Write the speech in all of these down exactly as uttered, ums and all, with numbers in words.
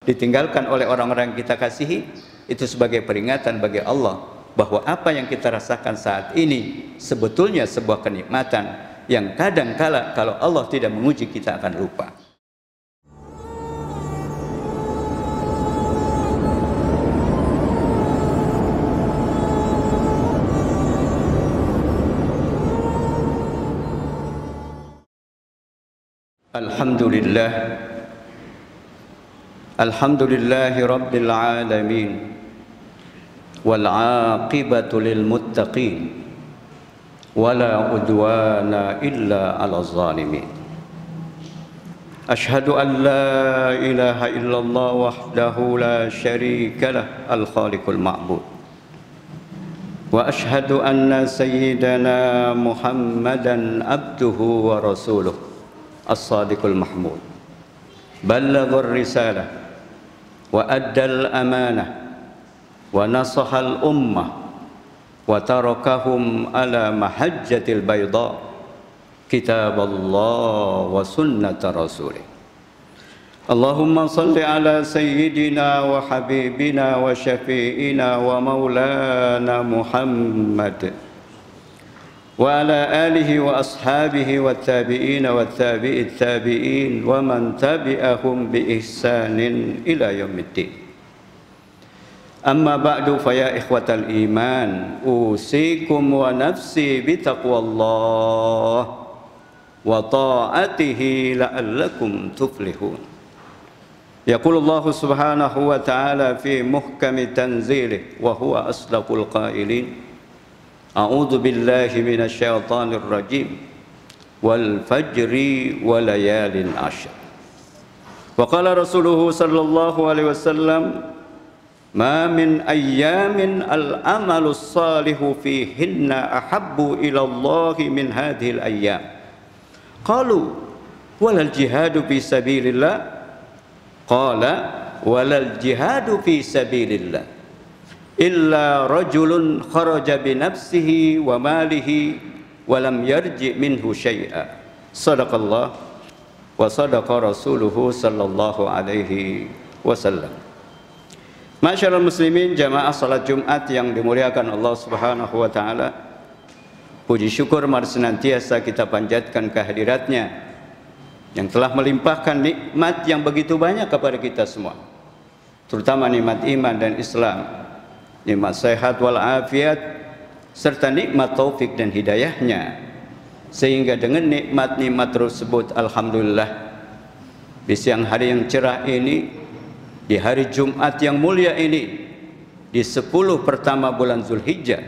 ditinggalkan oleh orang-orang yang kita kasihi, itu sebagai peringatan bagi Allah bahwa apa yang kita rasakan saat ini sebetulnya sebuah kenikmatan yang kadang-kala kalau Allah tidak menguji kita akan lupa. Alhamdulillah, alhamdulillahi rabbil alamin, wal aqibatu lil muttaqin, wala udwana illa ala zalimin. Ashhadu an la ilaha illallah wahdahu la syarika lah, al khaliqul ma'bud, wa ashhadu anna sayyidana Muhammadan abduhu wa rasuluh as-sadiqul mahmud, ballaghar risalah wa addal amanah wa nasahal ummah wa tarakahum ala mahajjatil bayda, kitaballah wa sunnata rasulih. Allahumma salli ala sayyidina wa habibina wa syafi'ina wa maulana Muhammad wa ala alihi wa ashabihi wa tabi'ina wa tabi'it tabi'in wa man tabi'ahum bi ihsanin ila yaumiddin. Amma ba'du, fa ya ikhwatal iman, usikum wa nafsi bi taqwallah wa ta'atihi la'allakum tuflihun. Yaqulu Allah subhanahu wa ta'ala fi muhkami tanzilih wa huwa asdaqul qailin. A'udzu billahi minasy syaithanir rajim. Wal fajri wa layalin ashr. Wa qala Rasulullah sallallahu alaihi wasallam, ma min ayyamin al-amalu salihu fihinna ahabbu ila Allah min hadhil ayyam. Qalu walal jihadu fi sabilillah. Qala walal jihadu fi sabilillah illa rajulun kharaja bi nafsihi wa malihi wa lam yarji minhu syai'a. Sadaqallah wa sadaqa rasuluhu sallallahu alaihi wasallam. Masyarul muslimin, jamaah salat Jumat yang dimuliakan Allah Subhanahu wa taala, puji syukur mari senantiasa kita panjatkan kehadiratnya yang telah melimpahkan nikmat yang begitu banyak kepada kita semua, terutama nikmat iman dan Islam, nikmat sehat wal afiat, serta nikmat taufik dan hidayahnya, sehingga dengan nikmat-nikmat tersebut alhamdulillah di siang hari yang cerah ini, di hari Jumat yang mulia ini, di sepuluh pertama bulan Zulhijjah,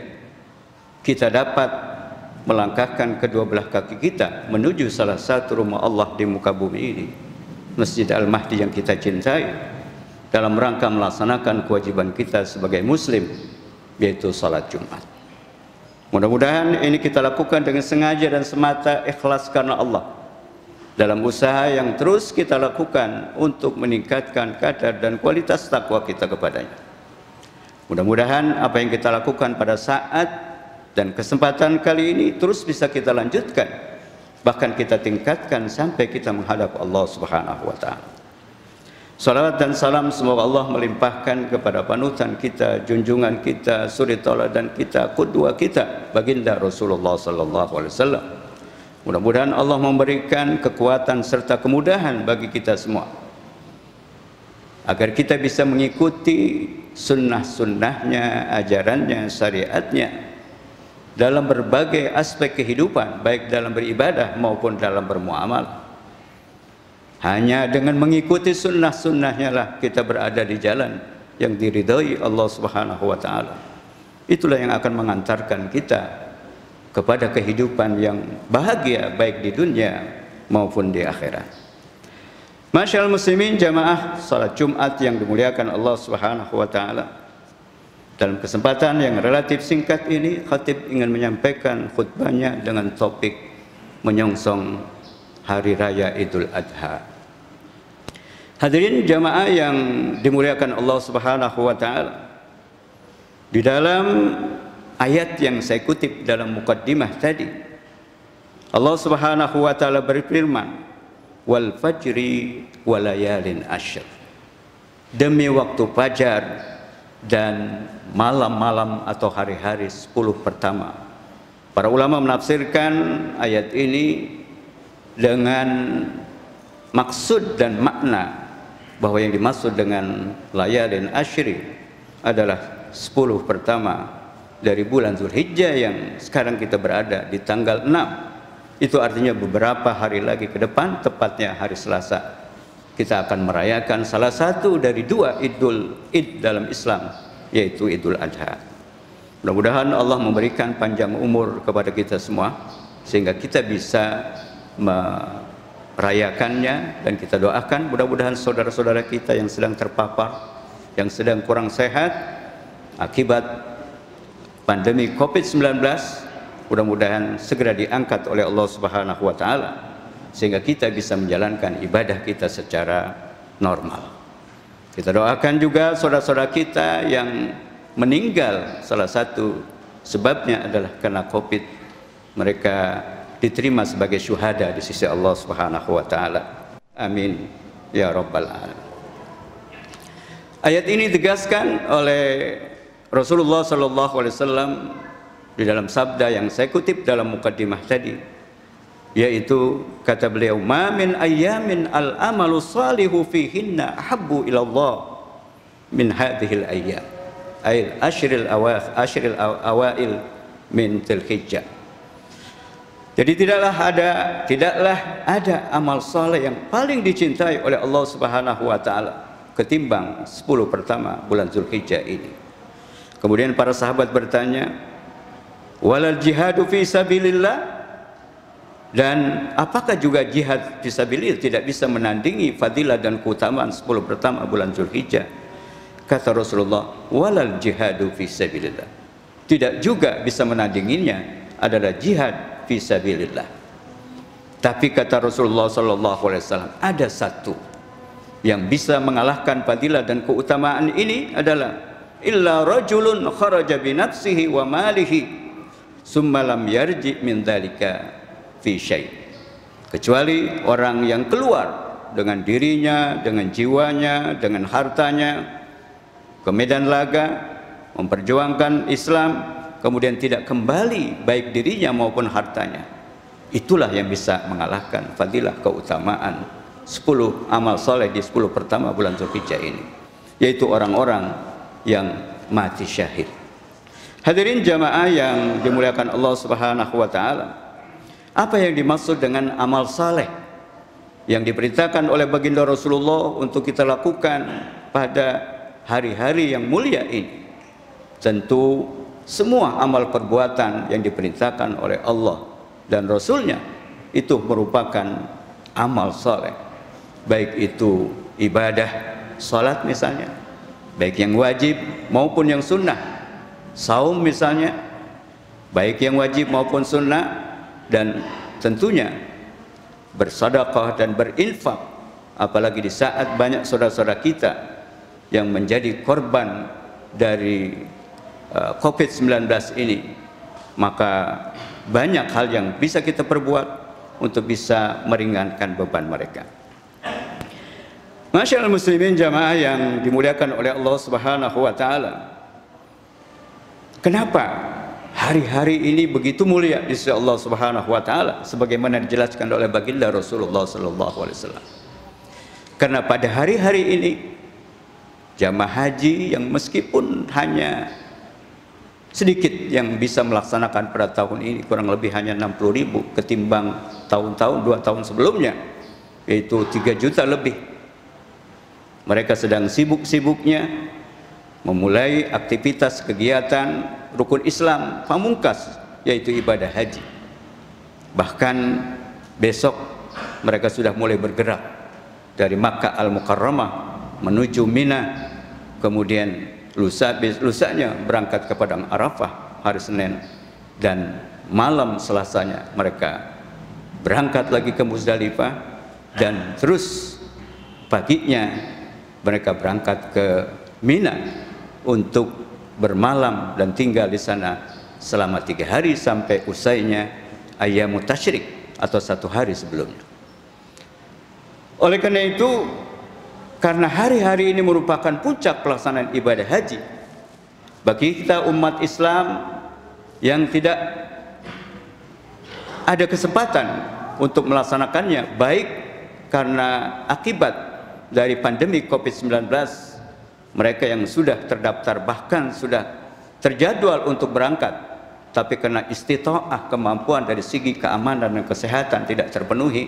kita dapat melangkahkan kedua belah kaki kita menuju salah satu rumah Allah di muka bumi ini, Masjid Al-Mahdi yang kita cintai, dalam rangka melaksanakan kewajiban kita sebagai muslim, yaitu salat Jumat. Mudah-mudahan ini kita lakukan dengan sengaja dan semata ikhlas karena Allah, dalam usaha yang terus kita lakukan untuk meningkatkan kadar dan kualitas takwa kita kepadanya. Mudah-mudahan apa yang kita lakukan pada saat dan kesempatan kali ini terus bisa kita lanjutkan, bahkan kita tingkatkan sampai kita menghadap Allah Subhanahu wa taala. Salawat dan salam semoga Allah melimpahkan kepada panutan kita, junjungan kita, suri tauladan kita, qudwah kita, baginda Rasulullah sallallahu alaihi wasallam. Mudah-mudahan Allah memberikan kekuatan serta kemudahan bagi kita semua, agar kita bisa mengikuti sunnah-sunnahnya, ajarannya, syariatnya dalam berbagai aspek kehidupan, baik dalam beribadah maupun dalam bermuamalah. Hanya dengan mengikuti sunnah-sunnahnya lah kita berada di jalan yang diridhai Allah Subhanahu wa taala. Itulah yang akan mengantarkan kita kepada kehidupan yang bahagia baik di dunia maupun di akhirat. Masyaallah muslimin, jamaah salat Jumat yang dimuliakan Allah Subhanahu wa taala. Dalam kesempatan yang relatif singkat ini, khatib ingin menyampaikan khutbahnya dengan topik menyongsong Hari Raya Idul Adha. Hadirin jamaah yang dimuliakan Allah Subhanahu wa taala, di dalam ayat yang saya kutip dalam mukaddimah tadi, Allah Subhanahu wa taala berfirman, wal fajri walayalin ashr. demi waktu fajar dan malam-malam atau hari-hari sepuluh pertama. Para ulama menafsirkan ayat ini dengan maksud dan makna bahwa yang dimaksud dengan layalin asyri adalah sepuluh pertama dari bulan Zulhijjah yang sekarang kita berada di tanggal enam. Itu artinya beberapa hari lagi ke depan, tepatnya hari Selasa, kita akan merayakan salah satu dari dua idul id dalam Islam, yaitu Idul Adha. Mudah-mudahan Allah memberikan panjang umur kepada kita semua sehingga kita bisa merayakannya, dan kita doakan mudah-mudahan saudara-saudara kita yang sedang terpapar, yang sedang kurang sehat akibat pandemi covid sembilan belas, mudah-mudahan segera diangkat oleh Allah Subhanahu wa taala sehingga kita bisa menjalankan ibadah kita secara normal. Kita doakan juga saudara-saudara kita yang meninggal, salah satu sebabnya adalah karena Covid, mereka diterima sebagai syuhada di sisi Allah Subhanahu wa taala. Amin ya rabbal alamin. Ayat ini ditegaskan oleh Rasulullah sallallahu alaihi wasallam di dalam sabda yang saya kutip dalam mukaddimah tadi, yaitu kata beliau, "Ma min ayyamin al-amalu salihu fihinna ahabbu ila Allah min hadhil ayyam." Ay asyril awail asyril awail min Dzulhijjah. Jadi tidaklah ada tidaklah ada amal saleh yang paling dicintai oleh Allah Subhanahu wa taala ketimbang sepuluh pertama bulan Dzulhijjah ini. Kemudian para sahabat bertanya, "Walal jihadu fi sabilillah?" Dan apakah juga jihad fisabilillah tidak bisa menandingi fadilah dan keutamaan sepuluh pertama bulan Dzulhijjah? Kata Rasulullah, walal jihadu fisabilillah. Tidak juga bisa menandinginya adalah jihad fisabilillah. Tapi kata Rasulullah sallallahu alaihi wasallam, ada satu yang bisa mengalahkan fadilah dan keutamaan ini adalah illa rajulun kharaja bi nafsihi wa malihi summa lam yarji min dzalika fi syai'. Kecuali orang yang keluar dengan dirinya, dengan jiwanya, dengan hartanya ke medan laga memperjuangkan Islam, kemudian tidak kembali baik dirinya maupun hartanya. Itulah yang bisa mengalahkan fadilah keutamaan sepuluh amal soleh di sepuluh pertama bulan Dzulhijjah ini, yaitu orang-orang yang mati syahid. Hadirin jamaah yang dimuliakan Allah Subhanahu wa taala, apa yang dimaksud dengan amal saleh yang diperintahkan oleh baginda Rasulullah untuk kita lakukan pada hari-hari yang mulia ini? Tentu semua amal perbuatan yang diperintahkan oleh Allah dan Rasulnya itu merupakan amal saleh, baik itu ibadah salat misalnya, baik yang wajib maupun yang sunnah, saum misalnya, baik yang wajib maupun sunnah, dan tentunya bersedekah dan berinfak, apalagi di saat banyak saudara-saudara kita yang menjadi korban dari uh, covid sembilan belas ini. Maka banyak hal yang bisa kita perbuat untuk bisa meringankan beban mereka. Masyaallah muslimin jamaah yang dimuliakan oleh Allah Subhanahu wa taala, kenapa hari-hari ini begitu mulia di sisi Allah Subhanahu wa taala sebagaimana dijelaskan oleh baginda Rasulullah sallallahu alaihi wasallam? Karena pada hari-hari ini jamaah haji yang meskipun hanya sedikit yang bisa melaksanakan pada tahun ini, kurang lebih hanya enam puluh ribu ketimbang tahun-tahun dua tahun sebelumnya, yaitu tiga juta lebih. Mereka sedang sibuk-sibuknya memulai aktivitas kegiatan rukun Islam pamungkas, yaitu ibadah haji. Bahkan besok mereka sudah mulai bergerak dari Makkah Al-Mukarramah menuju Mina, kemudian lusa lusanya berangkat ke Padang Arafah hari Senin, dan malam Selasanya mereka berangkat lagi ke Muzdalifah, dan terus paginya mereka berangkat ke Mina untuk bermalam dan tinggal di sana selama tiga hari sampai usainya Ayyamut Tasyrik atau satu hari sebelumnya. Oleh karena itu, Karena hari-hari ini merupakan puncak pelaksanaan ibadah haji. Bagi kita umat Islam yang tidak ada kesempatan untuk melaksanakannya, baik karena akibat dari pandemi covid sembilan belas, mereka yang sudah terdaftar bahkan sudah terjadwal untuk berangkat, tapi karena istita'ah, kemampuan dari segi keamanan dan kesehatan tidak terpenuhi,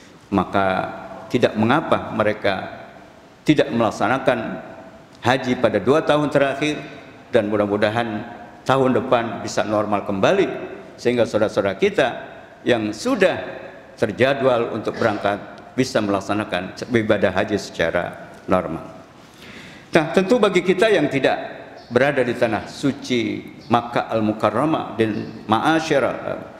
maka tidak mengapa mereka tidak melaksanakan haji pada dua tahun terakhir, dan mudah-mudahan tahun depan bisa normal kembali, sehingga saudara-saudara kita yang sudah terjadwal untuk berangkat bisa melaksanakan ibadah haji secara normal. Nah, tentu bagi kita yang tidak berada di tanah suci Makkah Al-Mukarramah dan ma'asyir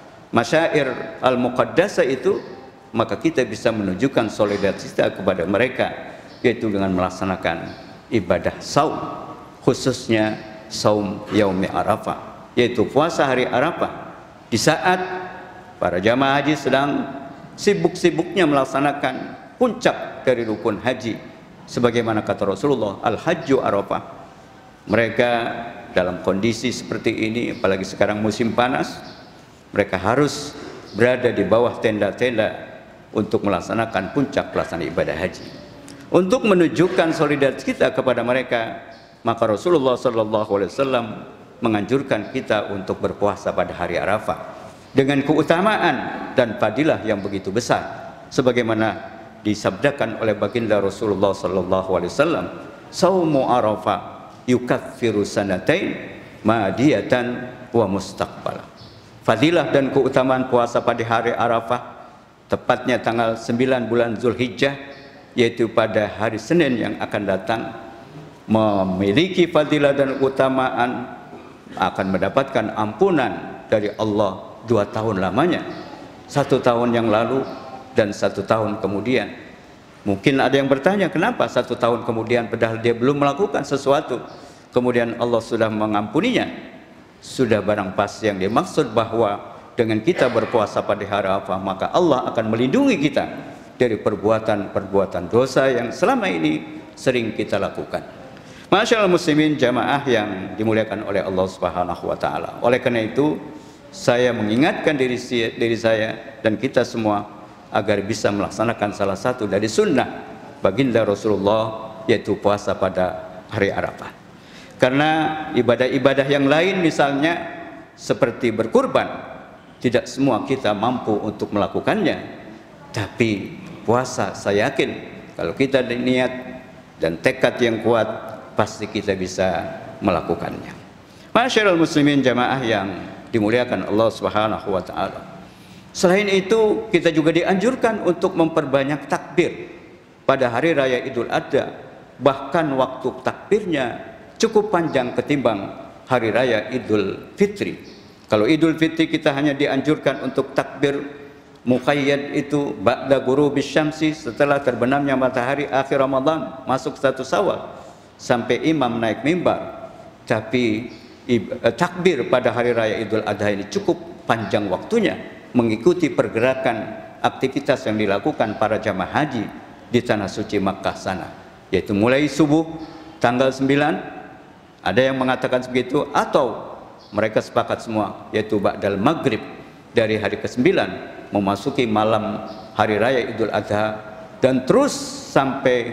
masyair al-muqaddasah itu, maka kita bisa menunjukkan solidaritas kita kepada mereka, yaitu dengan melaksanakan ibadah saum, khususnya saum yaumi Arafah, yaitu puasa hari Arafah, di saat para jamaah haji sedang sibuk-sibuknya melaksanakan puncak dari rukun haji, sebagaimana kata Rasulullah, al-hajju Arafah. Mereka dalam kondisi seperti ini, apalagi sekarang musim panas, mereka harus berada di bawah tenda-tenda untuk melaksanakan puncak pelaksanaan ibadah haji. Untuk menunjukkan solidaritas kita kepada mereka, maka Rasulullah Shallallahu Alaihi Wasallam menganjurkan kita untuk berpuasa pada hari Arafah dengan keutamaan dan fadilah yang begitu besar, sebagaimana disabdakan oleh baginda Rasulullah Shallallahu Alaihi Wasallam, saumu Arafah yukaffiru sanatain madiyatan wa mustaqbala. Fadilah dan keutamaan puasa pada hari Arafah, tepatnya tanggal sembilan bulan Zulhijjah, yaitu pada hari Senin yang akan datang, memiliki fadilah dan keutamaan, akan mendapatkan ampunan dari Allah dua tahun lamanya, satu tahun yang lalu dan satu tahun kemudian. Mungkin ada yang bertanya, kenapa satu tahun kemudian padahal dia belum melakukan sesuatu, kemudian Allah sudah mengampuninya? Sudah barang pas yang dimaksud bahwa dengan kita berpuasa pada hari Arafah, maka Allah akan melindungi kita dari perbuatan-perbuatan dosa yang selama ini sering kita lakukan. Masyaallah muslimin jamaah yang dimuliakan oleh Allah Subhanahu wa taala. Oleh karena itu, saya mengingatkan diri, diri saya dan kita semua agar bisa melaksanakan salah satu dari sunnah baginda Rasulullah, yaitu puasa pada hari Arafah. Karena ibadah-ibadah yang lain misalnya seperti berkurban, tidak semua kita mampu untuk melakukannya, tapi puasa saya yakin kalau kita ada niat dan tekad yang kuat, pasti kita bisa melakukannya. Masyaallah muslimin jamaah yang dimuliakan Allah Subhanahu wa taala. Selain itu, kita juga dianjurkan untuk memperbanyak takbir pada hari raya Idul Adha. Bahkan waktu takbirnya cukup panjang ketimbang hari raya Idul Fitri. Kalau Idul Fitri kita hanya dianjurkan untuk takbir muqayyad itu ba'da ghurubis syamsi, setelah terbenamnya matahari akhir Ramadan masuk satu Syawal sampai imam naik mimbar. Tapi takbir pada hari raya Idul Adha ini cukup panjang waktunya, mengikuti pergerakan aktivitas yang dilakukan para jamaah haji di tanah suci Makkah sana, yaitu mulai subuh tanggal sembilan, ada yang mengatakan begitu, atau mereka sepakat semua yaitu ba'dal maghrib dari hari kesembilan memasuki malam hari raya Idul Adha, dan terus sampai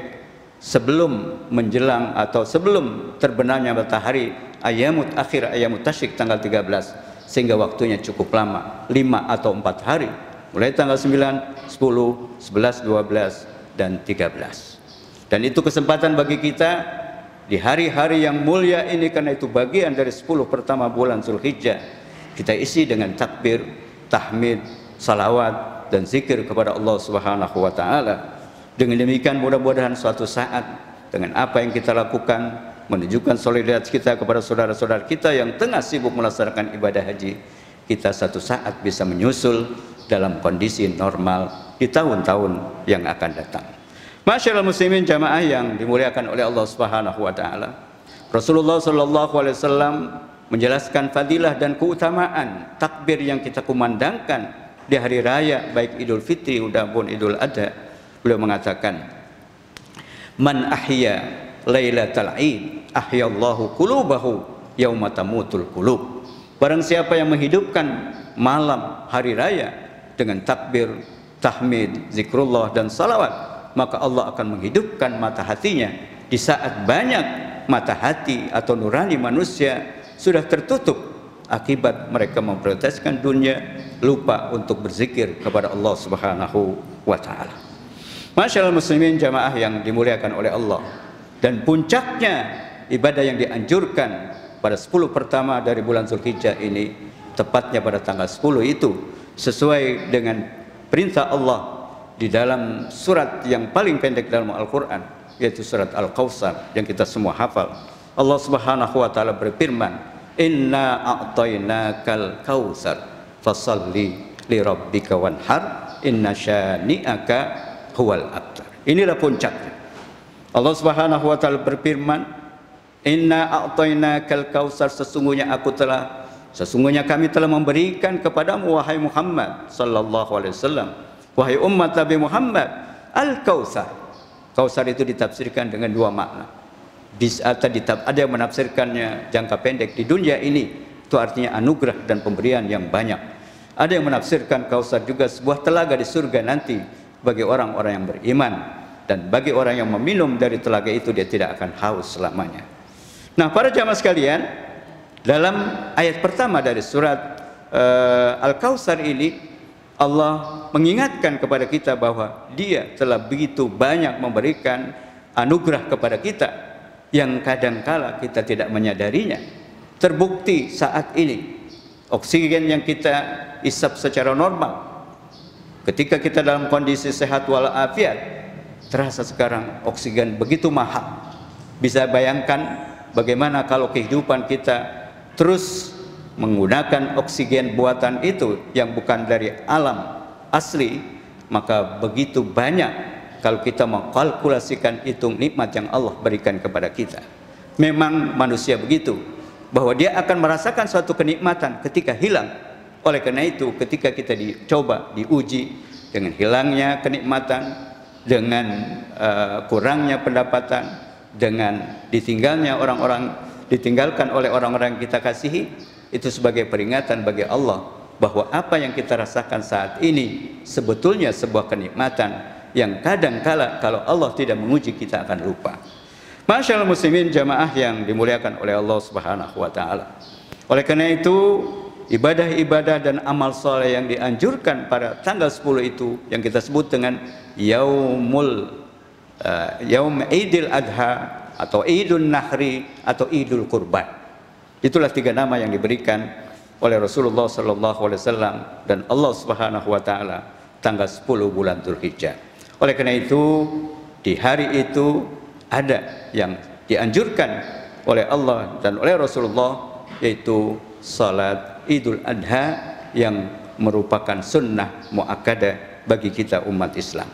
sebelum menjelang atau sebelum terbenamnya matahari ayamut akhir ayamut tasyrik tanggal tiga belas, sehingga waktunya cukup lama, lima atau empat hari, mulai tanggal sembilan, sepuluh, sebelas, dua belas, dan tiga belas. Dan itu kesempatan bagi kita di hari-hari yang mulia ini, karena itu bagian dari sepuluh pertama bulan Zulhijjah, kita isi dengan takbir, tahmid, salawat, dan zikir kepada Allah Subhanahu wa taala. Dengan demikian mudah-mudahan suatu saat dengan apa yang kita lakukan menunjukkan solidaritas kita kepada saudara-saudara kita yang tengah sibuk melaksanakan ibadah haji, kita satu saat bisa menyusul dalam kondisi normal di tahun-tahun yang akan datang. Masyaallah muslimin jamaah yang dimuliakan oleh Allah Subhanahu wa taala. Rasulullah Shallallahu alaihi wasallam menjelaskan fadilah dan keutamaan takbir yang kita kumandangkan di hari raya baik Idul Fitri maupun Idul Adha. Beliau mengatakan, Man ahya lailatal id ahyallahu qulubahu yauma tamutul qulub. Barang siapa yang menghidupkan malam hari raya dengan takbir, tahmid, zikrullah dan salawat, maka Allah akan menghidupkan mata hatinya di saat banyak mata hati atau nurani manusia sudah tertutup akibat mereka memprioritaskan dunia, lupa untuk berzikir kepada Allah Subhanahu wa taala. Masyaallah muslimin jamaah yang dimuliakan oleh Allah, dan puncaknya ibadah yang dianjurkan pada sepuluh pertama dari bulan Zulhijjah ini, tepatnya pada tanggal sepuluh itu, sesuai dengan perintah Allah di dalam surat yang paling pendek dalam Al-Quran, yaitu surat Al-Kautsar yang kita semua hafal. Allah Subhanahu wa taala berfirman, "Inna a'tainakal kautsar fasalli li rabbika wanhar inna syani'aka huwal abtar." Inilah puncaknya. Allah Subhanahu wa taala berfirman, "Inna a'tainakal kautsar," sesungguhnya aku telah sesungguhnya kami telah memberikan kepadamu wahai Muhammad sallallahu alaihi wasallam, wahai umat Nabi Muhammad, al-kautsar. Kautsar itu ditafsirkan dengan dua makna. Bisa ada yang menafsirkannya jangka pendek di dunia ini, itu artinya anugerah dan pemberian yang banyak. Ada yang menafsirkan Kautsar juga sebuah telaga di surga nanti bagi orang-orang yang beriman, dan bagi orang yang meminum dari telaga itu dia tidak akan haus selamanya. Nah, para jamaah sekalian, dalam ayat pertama dari surat uh, Al-Kautsar ini, Allah mengingatkan kepada kita bahwa Dia telah begitu banyak memberikan anugerah kepada kita yang kadangkala kita tidak menyadarinya. Terbukti saat ini oksigen yang kita isap secara normal, ketika kita dalam kondisi sehat walafiat, terasa sekarang oksigen begitu mahal. Bisa bayangkan bagaimana kalau kehidupan kita terus menggunakan oksigen buatan itu yang bukan dari alam asli, maka begitu banyak kalau kita mengkalkulasikan hitung nikmat yang Allah berikan kepada kita. Memang manusia begitu, bahwa dia akan merasakan suatu kenikmatan ketika hilang. Oleh karena itu, ketika kita dicoba, diuji dengan hilangnya kenikmatan, dengan uh, kurangnya pendapatan, dengan ditinggalnya orang-orang, ditinggalkan oleh orang-orang yang kita kasihi, itu sebagai peringatan bagi Allah bahwa apa yang kita rasakan saat ini sebetulnya sebuah kenikmatan yang kadang-kala kalau Allah tidak menguji kita akan lupa. Masyaallah muslimin jamaah yang dimuliakan oleh Allah Subhanahu wa taala. Oleh karena itu, ibadah-ibadah dan amal soleh yang dianjurkan pada tanggal sepuluh itu yang kita sebut dengan Yaumul uh, Yaum Idul Adha atau Idul Nahri atau Idul Kurban. Itulah tiga nama yang diberikan oleh Rasulullah sallallahu alaihi wasallam dan Allah Subhanahu wa taala tanggal sepuluh bulan Dzulhijjah. Oleh karena itu, di hari itu ada yang dianjurkan oleh Allah dan oleh Rasulullah, yaitu salat Idul Adha yang merupakan sunnah muakkadah bagi kita umat Islam.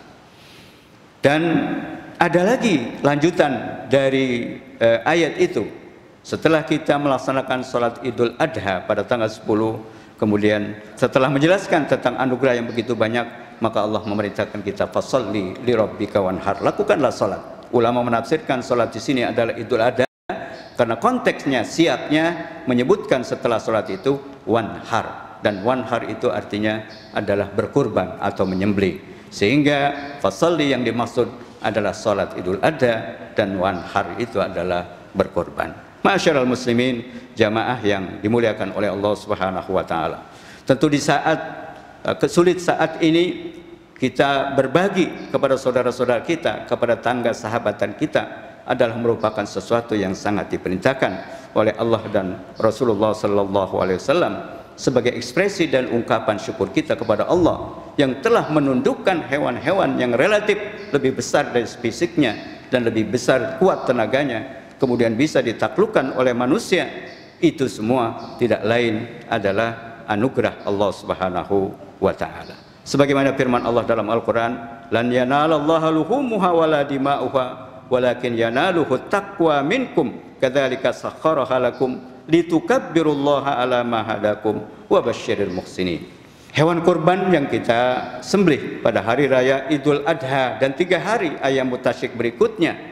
Dan ada lagi lanjutan dari eh, ayat itu. Setelah kita melaksanakan salat Idul Adha pada tanggal sepuluh, kemudian setelah menjelaskan tentang anugerah yang begitu banyak, maka Allah memerintahkan kita fasalli li rabbika wanhar, lakukanlah salat. Ulama menafsirkan salat di sini adalah Idul Adha karena konteksnya, siapnya menyebutkan setelah salat itu wanhar, dan wanhar itu artinya adalah berkurban atau menyembelih, sehingga fasalli yang dimaksud adalah salat Idul Adha dan wanhar itu adalah berkorban. Masyaallah muslimin jamaah yang dimuliakan oleh Allah Subhanahu wa taala. Tentu di saat uh, kesulit saat ini kita berbagi kepada saudara-saudara kita, kepada tangga sahabatan kita adalah merupakan sesuatu yang sangat diperintahkan oleh Allah dan Rasulullah sallallahu alaihi wasallam sebagai ekspresi dan ungkapan syukur kita kepada Allah yang telah menundukkan hewan-hewan yang relatif lebih besar dari fisiknya dan lebih besar kuat tenaganya, kemudian bisa ditaklukkan oleh manusia. Itu semua tidak lain adalah anugerah Allah Subhanahu wa taala. Sebagaimana firman Allah dalam Al-Qur'an, "Lan yanalallaha luhumuha wala dima'uha, walakin yanaluhu taqwa minkum, kadzalika sakhkharaha lakum litukabbirullaha ala ma hadakum wa basyiril muhsinin." Hewan kurban yang kita sembelih pada hari raya Idul Adha dan tiga hari ayam mutasyrik berikutnya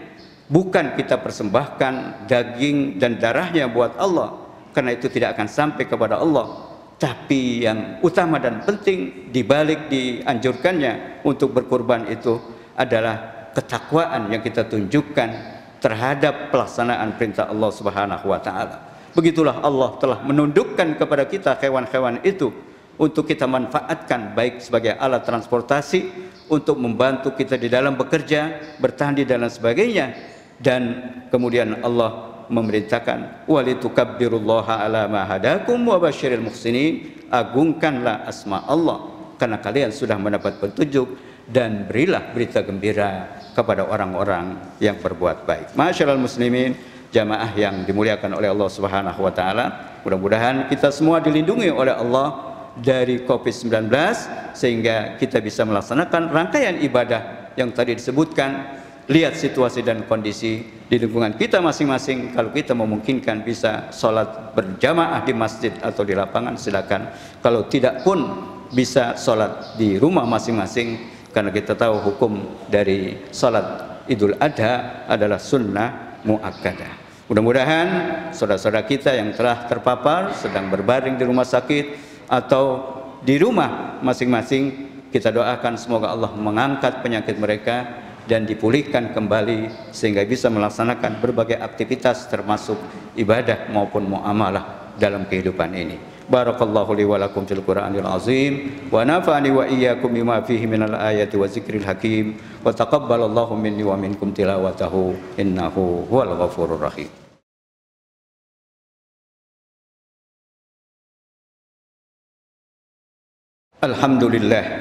bukan kita persembahkan daging dan darahnya buat Allah, karena itu tidak akan sampai kepada Allah. Tapi yang utama dan penting dibalik dianjurkannya untuk berkurban itu adalah ketakwaan yang kita tunjukkan terhadap pelaksanaan perintah Allah Subhanahu wa taala. Begitulah Allah telah menundukkan kepada kita hewan-hewan itu untuk kita manfaatkan baik sebagai alat transportasi, untuk membantu kita di dalam bekerja, bertahan di dalam sebagainya. Dan kemudian Allah memerintahkan walitukabbirullaha ala ma hadakum wa basyiril muhsinin, agungkanlah asma Allah karena kalian sudah mendapat petunjuk, dan berilah berita gembira kepada orang-orang yang berbuat baik. Masyaallah muslimin, jamaah yang dimuliakan oleh Allah Subhanahu wa taala, mudah-mudahan kita semua dilindungi oleh Allah dari covid sembilan belas sehingga kita bisa melaksanakan rangkaian ibadah yang tadi disebutkan. Lihat situasi dan kondisi di lingkungan kita masing-masing. Kalau kita memungkinkan bisa sholat berjamaah di masjid atau di lapangan, silakan. Kalau tidak pun bisa sholat di rumah masing-masing, karena kita tahu hukum dari sholat Idul Adha adalah sunnah muakkadah. Mudah-mudahan saudara-saudara kita yang telah terpapar, sedang berbaring di rumah sakit atau di rumah masing-masing, kita doakan semoga Allah mengangkat penyakit mereka dan dipulihkan kembali sehingga bisa melaksanakan berbagai aktivitas termasuk ibadah maupun muamalah dalam kehidupan ini. Barakallahu li wa lakum fil Qur'anil azim wa nafa'ani wa iyyakum bima fihi minal ayati wa zikril hakim wa taqabbalallahu minni wa minkum tilawatahu innahu huwal ghafurur rahim. Alhamdulillah.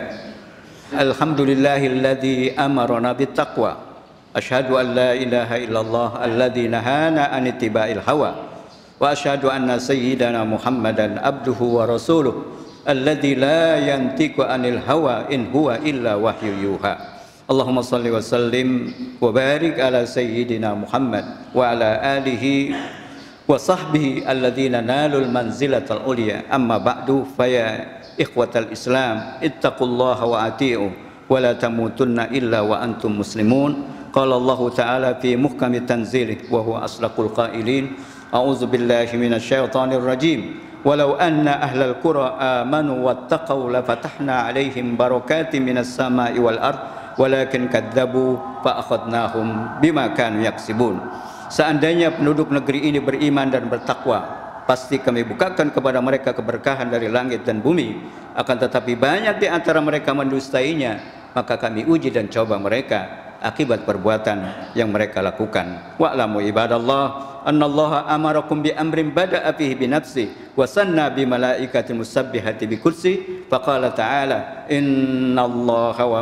Alhamdulillahilladzi amarana bittaqwa. Asyhadu an la ilaha illallah alladzi nahana an ittiba'il hawa. Wa asyhadu anna sayyidana Muhammadan abduhu wa rasuluh alladzi la yantiqu anil hawa in huwa illa wahyu yuha. Allahumma shalli wa sallim wa barik ala sayyidina Muhammad wa ala alihi wa sahbihi alladzina nalul manzilatal ulya. Amma ba'du, faya ikhwatal Islam, ittaqullaha wa ati'u wa la tamutunna illa wa antum muslimun. Qala Allah Ta'ala fi muhkami tanzilih wa huwa asdaqul qailin. A'udzu billahi minasy syaithanir rajim. Walau anna ahlal qura amanu wattaqau la fatahna 'alaihim barakatin minas sama'i wal ard walakin kadzabu fa akhadnahum bima kanu yaksibun. Seandainya penduduk negeri ini beriman dan bertakwa, pasti kami bukakan kepada mereka keberkahan dari langit dan bumi. Akan tetapi banyak di antara mereka mendustainya, maka kami uji dan coba mereka akibat perbuatan yang mereka lakukan. Wa'lamu ibadallah annallaha amarakum bi amrin bada'a fihi bi nafsi wa sanna bi malaikati musabbihati bi kursi faqala ta'ala innallaha wa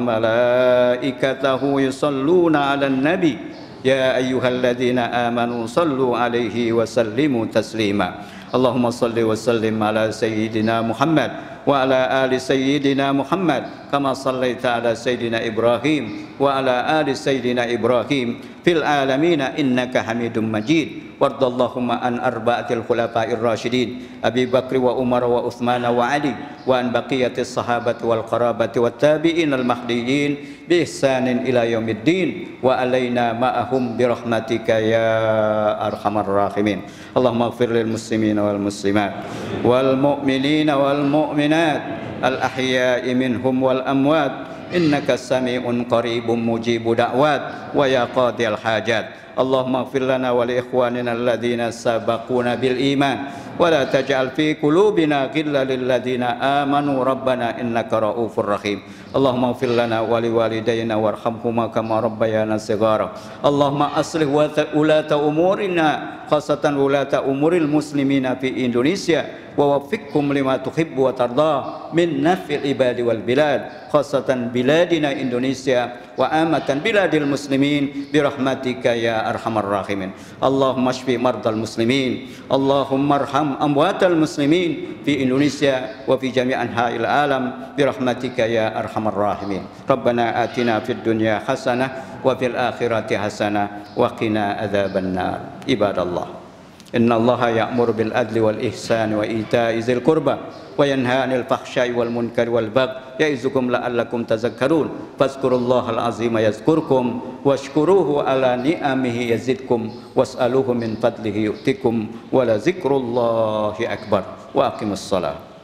malaikatahu yusalluna 'alan nabi ya ayyuhalladzina amanu sallu 'alaihi wa sallimu taslima. Allahumma salli wa sallim ala sayyidina Muhammad wa ala ali sayyidina Muhammad kama sallaita ala sayyidina Ibrahim wa ala ali sayyidina Ibrahim fil alamin innaka Hamidum Majid. Wardallahumma an arba'atil khulafa'ir rasyidin Abi Bakr wa Umar wa Uthman wa Ali wa an baqiyatis sahabati wal qarabati wat tabi'in al mahdiyyin bi ihsanin ila yaumiddin wa alaina ma'ahum bi rahmatika ya arhamar rahimin. Allahumma ighfir lil muslimina wal muslimat wal mu'minina wal mu'minat al ahya'i minhum wal amwat innaka sami'un qaribun mujibu da'wat wa ya qadiyal hajat. Allahumma ighfir lana wa li ikhwanina alladhina sabaquna bil iman wa la taj'al fi qulubina ghillan lil ladzina amanu rabbana innaka raufur rahim. Allahumma ighfir lana wa li walidayna warhamhuma kama rabbayana shighara. Allahumma aslih ulata umurina khasatan ulata umuril muslimina fi Indonesia wa waffiqhum lima tuhibbu wa tarda min naf'il ibadi wal bilad khasatan biladina Indonesia wa amatan biladil muslimin bi rahmatika ya arhamar rahimin. Allahumma shfi mardal muslimin, Allahumma arham amwatal muslimin fi Indonesia wa fi jami' anha'il alam bi rahmatika ya arhamar rahimin. Rabbana atina fid dunya hasanah wa fil akhirati hasanah wa qina adzabannar. Ibadallah, Innallaha ya'muru bil adli wal ihsani wa ita'i dzil qurba wa yanha 'anil fahsya'i wal munkari wal baghi ya'izukum la'allakum tadhakkarun. Fazkurullahal azima yazkurkum washkuruhu ala ni'amihi yazidkum was'aluhu min fadlihi yu'tikum wa la dzikrullahi akbar. Wa aqimus shalah.